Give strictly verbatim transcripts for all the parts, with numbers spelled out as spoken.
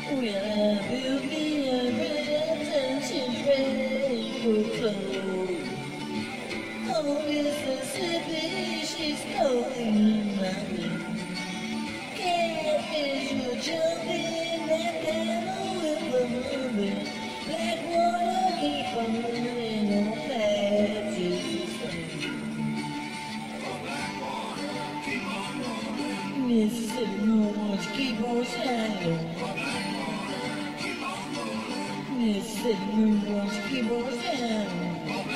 Will I be a red she's ready for clothes? Oh, Mississippi, she's calling my name. Catfish will jump in that cattle with a moving. Black water keep on running on patches of flame. Mississippi moons keep on shining. Mississippi moons keep on shining.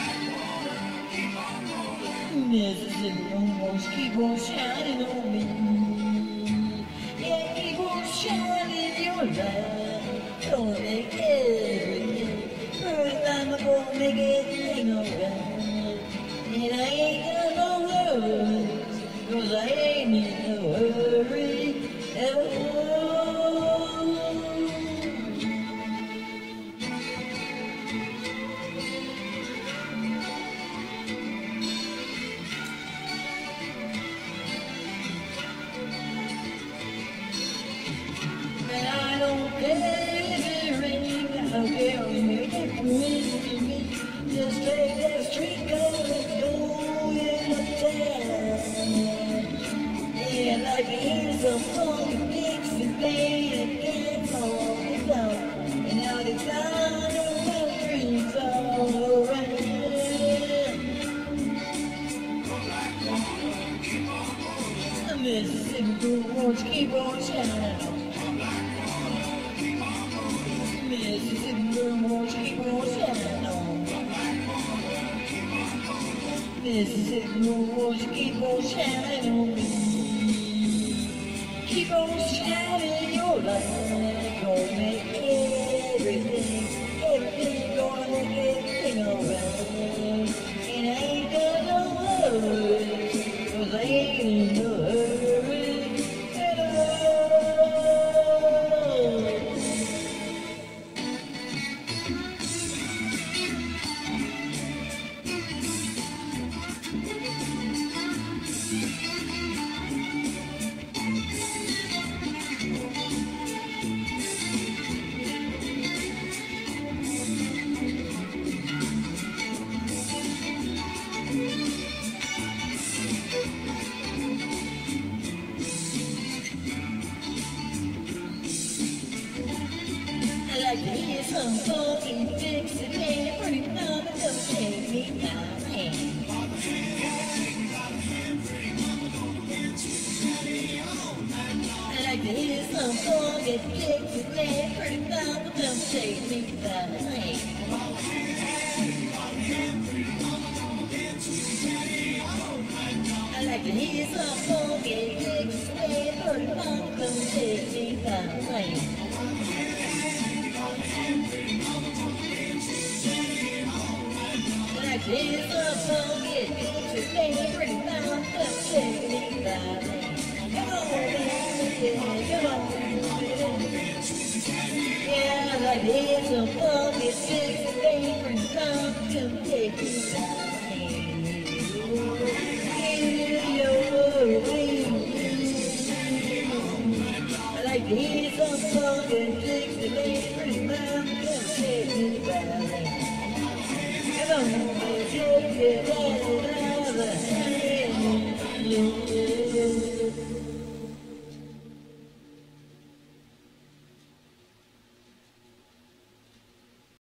Mississippi moons keep on shining on me. Yeah, keep on shining your light. Gonna make everything. First time I'm gonna make everything alright. And I ain't got no worries, 'cause I ain't in no hurry at all. And I don't care if it rains, I don't care if it rains to me. Just take that street car and go in the town. Yeah, like to hear some funky Dixie play again on the floor. And now the sound of the dreams all around. The Mississippi blue won't keep on shining. Mississippi blue won't keep on shining on. Mississippi blue won't keep on shining on me. Keep on shining your light. Gonna make everything, everything gonna make everything alright. And I ain't got no worries, 'cause I ain't in no hurry at all. I like to hear some funky Dixie play, pretty mama don't take me by the hand. I like to hear some funky Dixie play, pretty mama don't take me by the hand. I like to hear some funky Dixie play, pretty mama don't take me by the hand. Like this up funky Dixie play, pretty mama don't take me by the hand. Come on, baby, come on, baby. Yeah, like this up funky Dixie play, pretty mama don't take me by the hand. I like this up funky Dixie play, pretty mama don't take me by the hand. Come on, baby, take it out of the